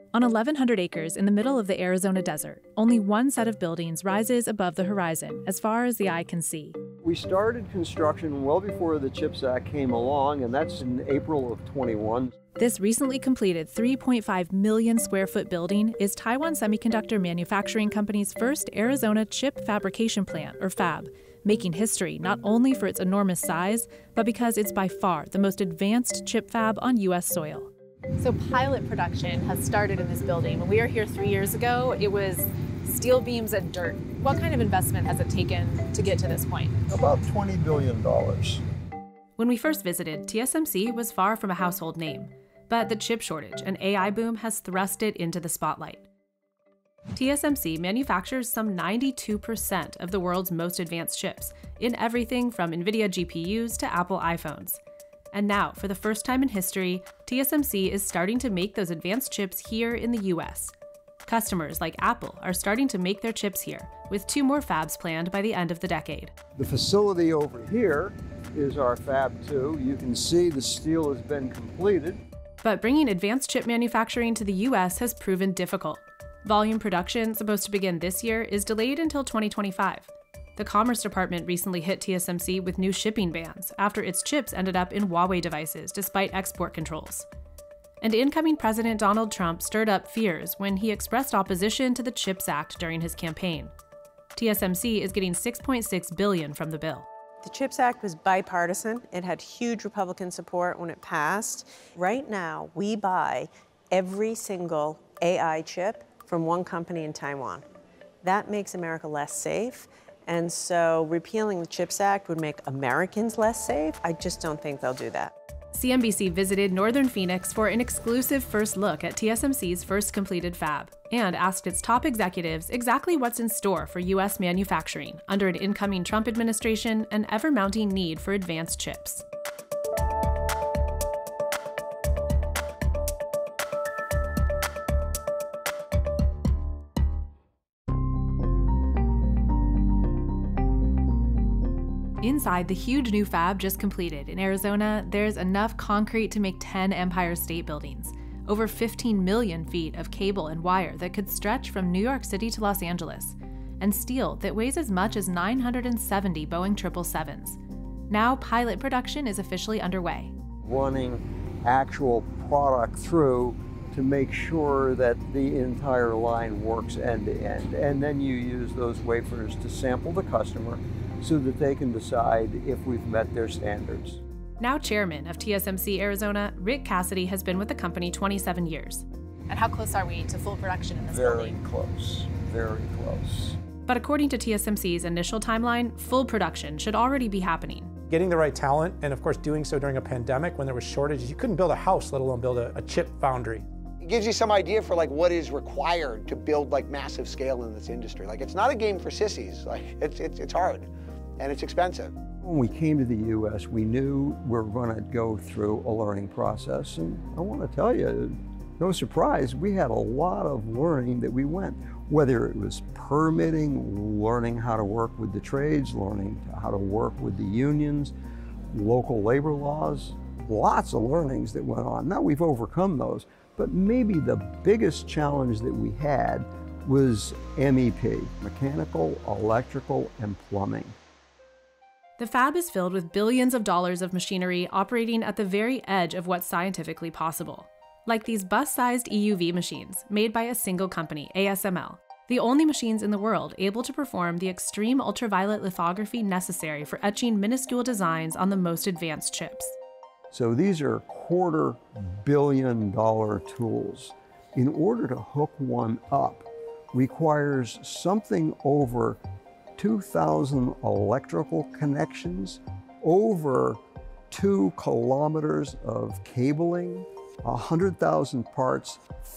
On 1,100 acres in the middle of the Arizona desert, only one set of buildings rises above the horizon as far as the eye can see. We started construction well before the CHIPS Act came along, and that's in April of 21. This recently completed 3.5 million square foot building is Taiwan Semiconductor Manufacturing Company's first Arizona chip fabrication plant, or fab, making history not only for its enormous size, but because it's by far the most advanced chip fab on U.S. soil. So pilot production has started in this building. When we were here 3 years ago, it was steel beams and dirt. What kind of investment has it taken to get to this point? About $20 billion. When we first visited, TSMC was far from a household name, but the chip shortage and AI boom has thrust it into the spotlight. TSMC manufactures some 92% of the world's most advanced chips, in everything from NVIDIA GPUs to Apple iPhones. And now, for the first time in history, TSMC is starting to make those advanced chips here in the US. Customers like Apple are starting to make their chips here, with 2 more fabs planned by the end of the decade. The facility over here is our Fab 2. You can see the steel has been completed. But bringing advanced chip manufacturing to the US has proven difficult. Volume production, supposed to begin this year, is delayed until 2025. The Commerce Department recently hit TSMC with new shipping bans after its chips ended up in Huawei devices despite export controls. And incoming President Donald Trump stirred up fears when he expressed opposition to the CHIPS Act during his campaign. TSMC is getting $6.6 billion from the bill. The CHIPS Act was bipartisan. It had huge Republican support when it passed. Right now, we buy every single AI chip from one company in Taiwan. That makes America less safe. And so repealing the CHIPS Act would make Americans less safe. I just don't think they'll do that. CNBC visited northern Phoenix for an exclusive first look at TSMC's first completed fab and asked its top executives exactly what's in store for U.S. manufacturing under an incoming Trump administration and ever-mounting need for advanced chips. Inside the huge new fab just completed in Arizona, there's enough concrete to make 10 Empire State Buildings, over 15 million feet of cable and wire that could stretch from New York City to Los Angeles, and steel that weighs as much as 970 Boeing 777s. Now pilot production is officially underway. Running actual product through to make sure that the entire line works end to end. And then you use those wafers to sample the customer so that they can decide if we've met their standards. Now chairman of TSMC Arizona, Rick Cassidy has been with the company 27 years. And how close are we to full production in this building? Very close, very close. But according to TSMC's initial timeline, full production should already be happening. Getting the right talent, and of course doing so during a pandemic when there was shortages. You couldn't build a house, let alone build a chip foundry. It gives you some idea for like what is required to build like massive scale in this industry. Like it's not a game for sissies. Like it's hard. And it's expensive. When we came to the U.S., we knew we were going to go through a learning process. And I want to tell you, no surprise, we had a lot of learning that we went, whether it was permitting, learning how to work with the trades, learning how to work with the unions, local labor laws, lots of learnings that went on. Now we've overcome those, but maybe the biggest challenge that we had was MEP, mechanical, electrical, and plumbing. The fab is filled with billions of dollars of machinery operating at the very edge of what's scientifically possible. Like these bus-sized EUV machines made by a single company, ASML, the only machines in the world able to perform the extreme ultraviolet lithography necessary for etching minuscule designs on the most advanced chips. So these are $250 million tools. In order to hook one up requires something over 2,000 electrical connections, over 2 kilometers of cabling, 100,000 parts,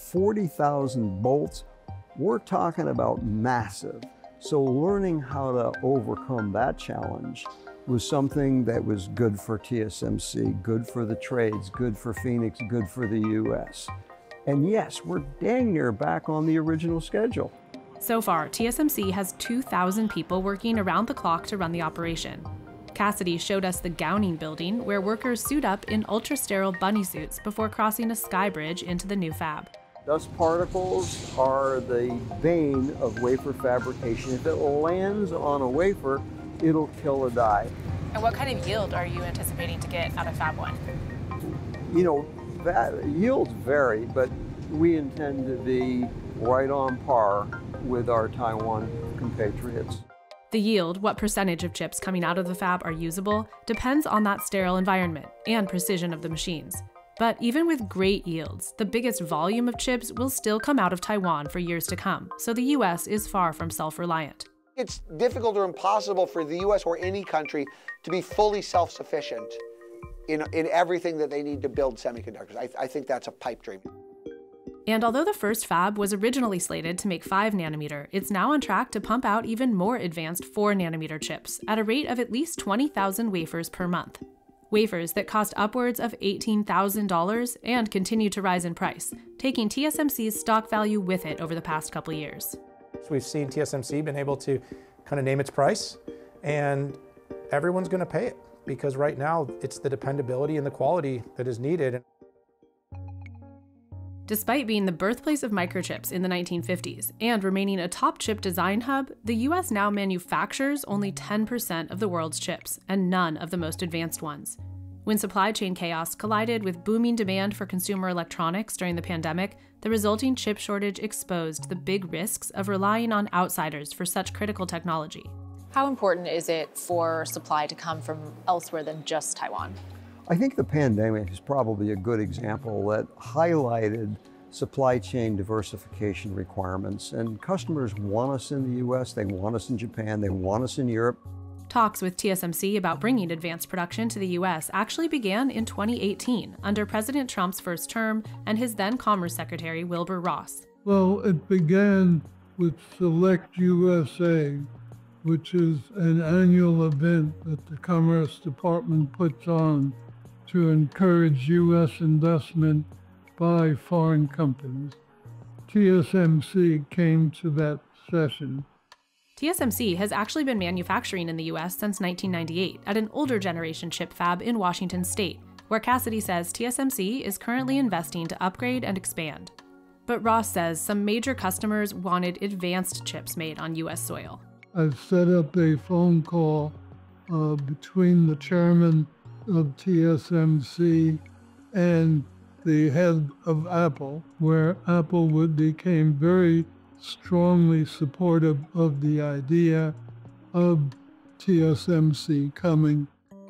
40,000 bolts. We're talking about massive. So learning how to overcome that challenge was something that was good for TSMC, good for the trades, good for Phoenix, good for the US. And yes, we're dang near back on the original schedule. So far, TSMC has 2,000 people working around the clock to run the operation. Cassidy showed us the gowning building where workers suit up in ultra-sterile bunny suits before crossing a sky bridge into the new fab. Dust particles are the bane of wafer fabrication. If it lands on a wafer, it'll kill a die. And what kind of yield are you anticipating to get out of Fab 1? You know, yields vary, but we intend to be right on par with our Taiwan compatriots. The yield, what percentage of chips coming out of the fab are usable, depends on that sterile environment and precision of the machines. But even with great yields, the biggest volume of chips will still come out of Taiwan for years to come, so the US is far from self-reliant. It's difficult or impossible for the US or any country to be fully self-sufficient in everything that they need to build semiconductors. I think that's a pipe dream. And although the first fab was originally slated to make 5 nanometer, it's now on track to pump out even more advanced 4 nanometer chips at a rate of at least 20,000 wafers per month. Wafers that cost upwards of $18,000 and continue to rise in price, taking TSMC's stock value with it over the past couple years. So we've seen TSMC been able to kind of name its price, and everyone's going to pay it because right now it's the dependability and the quality that is needed. Despite being the birthplace of microchips in the 1950s and remaining a top chip design hub, the US now manufactures only 10% of the world's chips and none of the most advanced ones. When supply chain chaos collided with booming demand for consumer electronics during the pandemic, the resulting chip shortage exposed the big risks of relying on outsiders for such critical technology. How important is it for supply to come from elsewhere than just Taiwan? I think the pandemic is probably a good example that highlighted supply chain diversification requirements. And customers want us in the US, they want us in Japan, they want us in Europe. Talks with TSMC about bringing advanced production to the US actually began in 2018 under President Trump's first term and his then Commerce Secretary Wilbur Ross. Well, it began with Select USA, which is an annual event that the Commerce Department puts on to encourage U.S. investment by foreign companies. TSMC came to that session. TSMC has actually been manufacturing in the US since 1998 at an older generation chip fab in Washington state, where Cassidy says TSMC is currently investing to upgrade and expand. But Ross says some major customers wanted advanced chips made on US soil. I've set up a phone call between the chairman of TSMC and the head of Apple, where Apple became very strongly supportive of the idea of TSMC coming.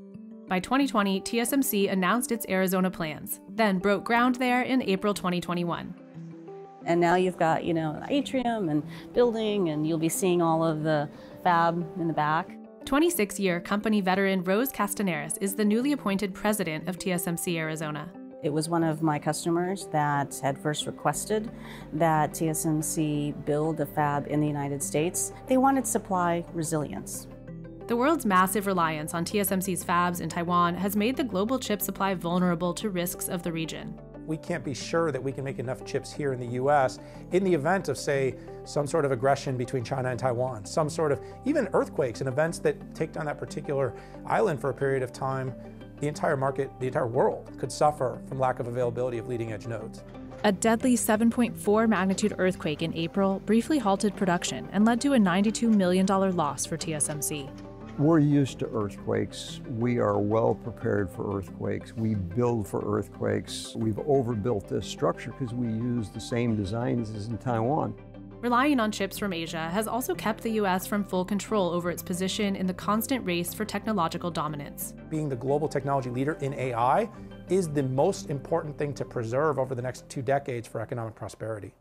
By 2020, TSMC announced its Arizona plans, then broke ground there in April 2021. And now you've got, atrium and building, and you'll be seeing all of the fab in the back. 26-year company veteran Rose Castaneris is the newly appointed president of TSMC Arizona. It was one of my customers that had first requested that TSMC build a fab in the United States. They wanted supply resilience. The world's massive reliance on TSMC's fabs in Taiwan has made the global chip supply vulnerable to risks of the region. We can't be sure that we can make enough chips here in the US in the event of, say, some sort of aggression between China and Taiwan, some sort of, even earthquakes and events that take down that particular island for a period of time. The entire market, the entire world could suffer from lack of availability of leading edge nodes. A deadly 7.4 magnitude earthquake in April briefly halted production and led to a $92 million loss for TSMC. We're used to earthquakes. We are well prepared for earthquakes. We build for earthquakes. We've overbuilt this structure because we use the same designs as in Taiwan. Relying on chips from Asia has also kept the US from full control over its position in the constant race for technological dominance. Being the global technology leader in AI is the most important thing to preserve over the next 2 decades for economic prosperity.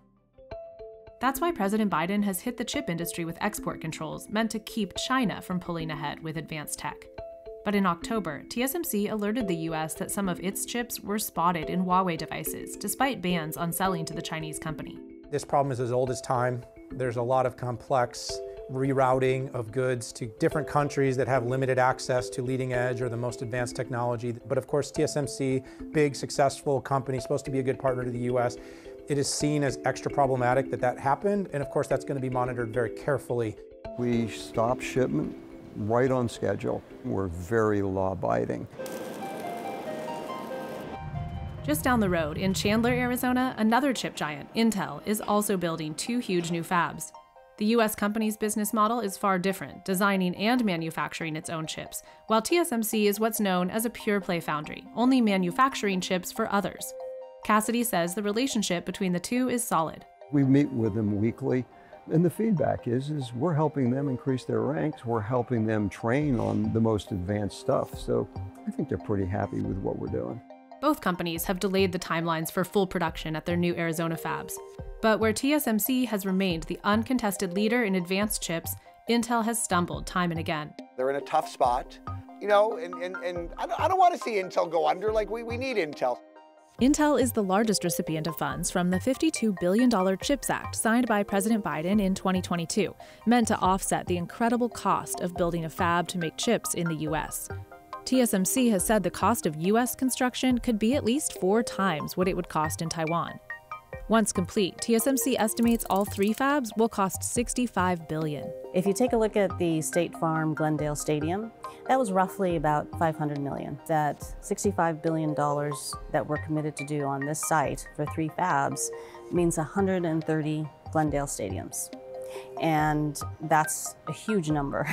That's why President Biden has hit the chip industry with export controls meant to keep China from pulling ahead with advanced tech. But in October, TSMC alerted the US that some of its chips were spotted in Huawei devices, despite bans on selling to the Chinese company. This problem is as old as time. There's a lot of complex rerouting of goods to different countries that have limited access to leading edge or the most advanced technology. But of course, TSMC, big, successful company, supposed to be a good partner to the US. It is seen as extra problematic that happened, and of course that's going to be monitored very carefully. We stopped shipment right on schedule. We're very law-abiding. Just down the road, in Chandler, Arizona, another chip giant, Intel, is also building 2 huge new fabs. The U.S. company's business model is far different, designing and manufacturing its own chips, while TSMC is what's known as a pure-play foundry, only manufacturing chips for others. Cassidy says the relationship between the two is solid. We meet with them weekly, and the feedback is we're helping them increase their ranks, we're helping them train on the most advanced stuff, so I think they're pretty happy with what we're doing. Both companies have delayed the timelines for full production at their new Arizona fabs. But where TSMC has remained the uncontested leader in advanced chips, Intel has stumbled time and again. They're in a tough spot, you know, and I don't want to see Intel go under. Like, we need Intel. Intel is the largest recipient of funds from the $52 billion CHIPS Act signed by President Biden in 2022, meant to offset the incredible cost of building a fab to make chips in the U.S. TSMC has said the cost of U.S. construction could be at least 4 times what it would cost in Taiwan. Once complete, TSMC estimates all 3 fabs will cost $65 billion. If you take a look at the State Farm Glendale Stadium, that was roughly about $500 million. That $65 billion that we're committed to do on this site for 3 fabs means 130 Glendale stadiums. And that's a huge number.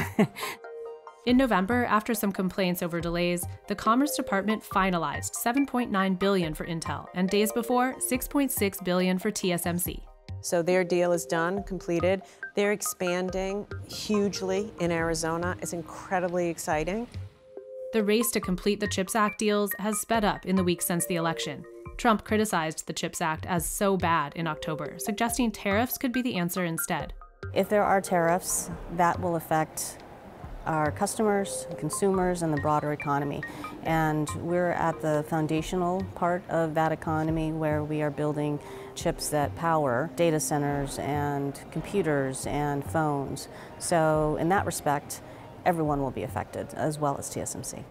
In November, after some complaints over delays, the Commerce Department finalized $7.9 billion for Intel, and days before, $6.6 billion for TSMC. So their deal is done, completed. They're expanding hugely in Arizona. It's incredibly exciting. The race to complete the CHIPS Act deals has sped up in the weeks since the election. Trump criticized the CHIPS Act as so bad in October, suggesting tariffs could be the answer instead. If there are tariffs, that will affect our customers, consumers, and the broader economy. And we're at the foundational part of that economy where we are building chips that power data centers and computers and phones. So in that respect, everyone will be affected, as well as TSMC.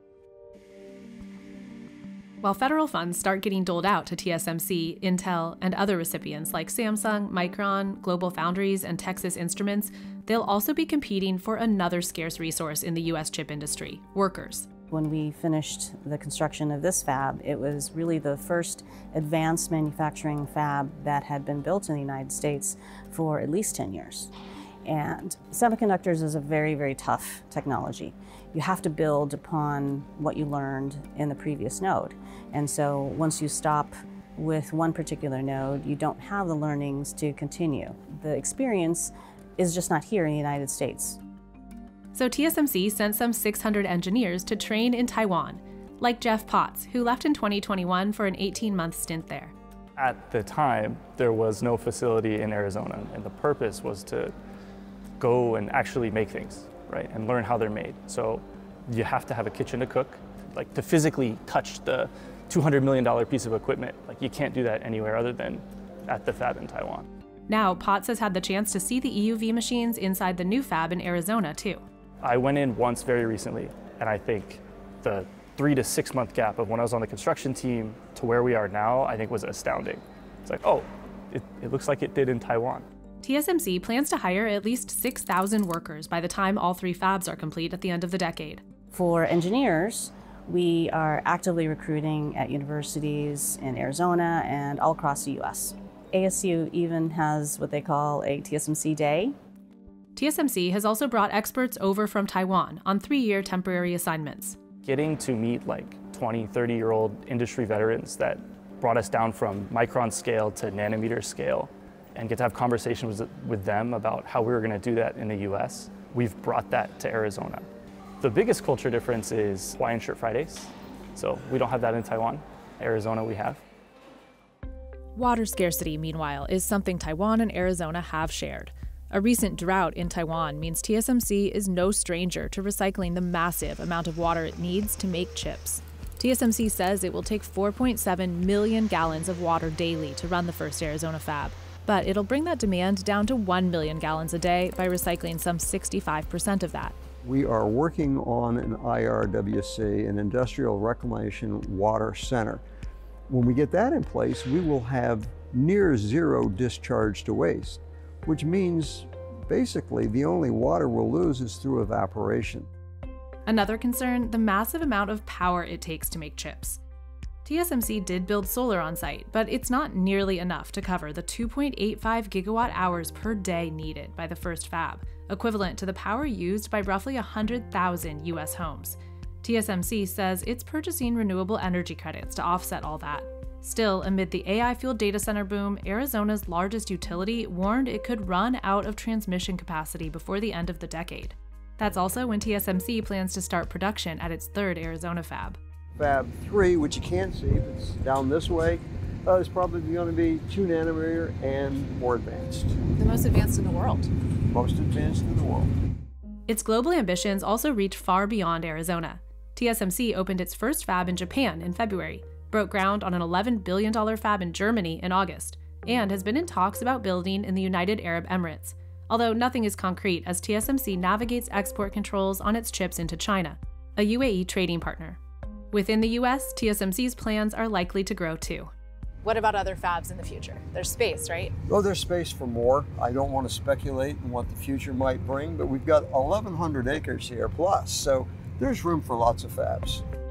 While federal funds start getting doled out to TSMC, Intel, and other recipients like Samsung, Micron, GlobalFoundries, and Texas Instruments, they'll also be competing for another scarce resource in the U.S. chip industry: workers. When we finished the construction of this fab, it was really the first advanced manufacturing fab that had been built in the United States for at least 10 years. And semiconductors is a very, very tough technology. You have to build upon what you learned in the previous node. And so once you stop with one particular node, you don't have the learnings to continue. The experience is just not here in the United States. So TSMC sent some 600 engineers to train in Taiwan, like Jeff Potts, who left in 2021 for an 18-month stint there. At the time, there was no facility in Arizona, and the purpose was to go and actually make things, right, and learn how they're made. So you have to have a kitchen to cook, like to physically touch the $200 million piece of equipment. Like, you can't do that anywhere other than at the fab in Taiwan. Now, Potts has had the chance to see the EUV machines inside the new fab in Arizona, too. I went in once very recently, and I think the 3 to 6 month gap of when I was on the construction team to where we are now, I think was astounding. It's like, oh, it looks like it did in Taiwan. TSMC plans to hire at least 6,000 workers by the time all 3 fabs are complete at the end of the decade. For engineers, we are actively recruiting at universities in Arizona and all across the U.S. ASU even has what they call a TSMC Day. TSMC has also brought experts over from Taiwan on 3-year temporary assignments. Getting to meet like 20, 30-year-old industry veterans that brought us down from micron scale to nanometer scale and get to have conversations with them about how we were going to do that in the US, we've brought that to Arizona. The biggest culture difference is Hawaiian Shirt Fridays. So we don't have that in Taiwan. Arizona we have. Water scarcity, meanwhile, is something Taiwan and Arizona have shared. A recent drought in Taiwan means TSMC is no stranger to recycling the massive amount of water it needs to make chips. TSMC says it will take 4.7 million gallons of water daily to run the first Arizona fab, but it'll bring that demand down to 1 million gallons a day by recycling some 65% of that. We are working on an IRWC, an Industrial Reclamation Water Center. When we get that in place, we will have near zero discharge to waste, which means basically the only water we'll lose is through evaporation. Another concern, the massive amount of power it takes to make chips. TSMC did build solar on site, but it's not nearly enough to cover the 2.85 gigawatt hours per day needed by the first fab, equivalent to the power used by roughly 100,000 US homes. TSMC says it's purchasing renewable energy credits to offset all that. Still, amid the AI-fueled data center boom, Arizona's largest utility warned it could run out of transmission capacity before the end of the decade. That's also when TSMC plans to start production at its third Arizona fab. Fab 3, which you can't see, but it's down this way, is probably going to be 2 nanometer and more advanced. The most advanced in the world. Most advanced in the world. Its global ambitions also reach far beyond Arizona. TSMC opened its first fab in Japan in February, broke ground on an $11 billion fab in Germany in August, and has been in talks about building in the United Arab Emirates, although nothing is concrete as TSMC navigates export controls on its chips into China, a UAE trading partner. Within the US, TSMC's plans are likely to grow too. What about other fabs in the future? There's space, right? Oh, there's space for more. I don't want to speculate on what the future might bring, but we've got 1,100 acres here plus, so there's room for lots of fabs.